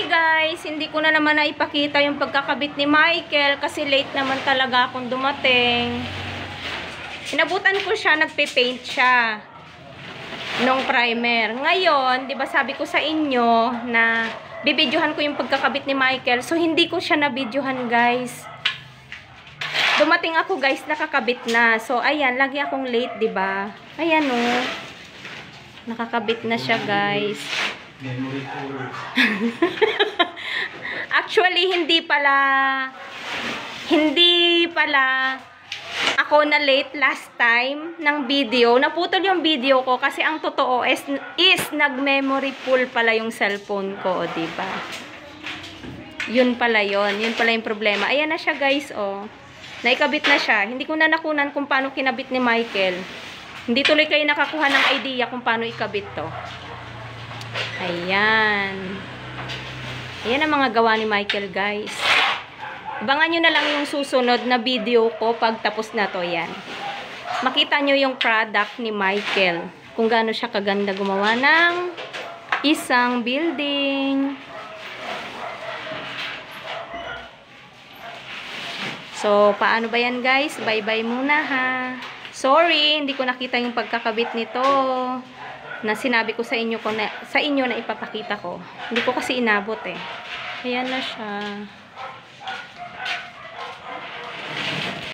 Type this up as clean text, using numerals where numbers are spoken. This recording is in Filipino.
Hi guys! Hindi ko na naman naipakita yung pagkakabit ni Michael kasi late naman talaga akong dumating. Inabutan ko siya, nagpe-paint siya nung primer. Ngayon, di ba sabi ko sa inyo na bibidyohan ko yung pagkakabit ni Michael. So, hindi ko siya nabidyohan guys. Dumating ako guys, nakakabit na. So, ayan, lagi akong late, di ba? Ayan o. Nakakabit na siya guys. Actually, hindi pala ako na late last time ng video. Naputol yung video ko kasi ang totoo is nag-memory full pala yung cellphone ko, diba? Yun pala yun. Yun pala yung problema. Ayan na siya guys, oh. Naikabit na siya. Hindi ko na nakunan kung paano kinabit ni Michael. Hindi tuloy kayo nakakuha ng idea kung paano ikabit to. Ayan. Ayan ang mga gawa ni Michael, guys. Abangan nyo na lang yung susunod na video ko pag tapos na to, yan. Makita nyo yung product ni Michael. Kung gaano siya kaganda gumawa ng isang building. So, paano ba yan, guys? Bye-bye muna, ha. Sorry, hindi ko nakita yung pagkakabit nito na sinabi ko sa inyo na ipapakita ko. Hindi ko kasi inabot eh. Ayan na siya.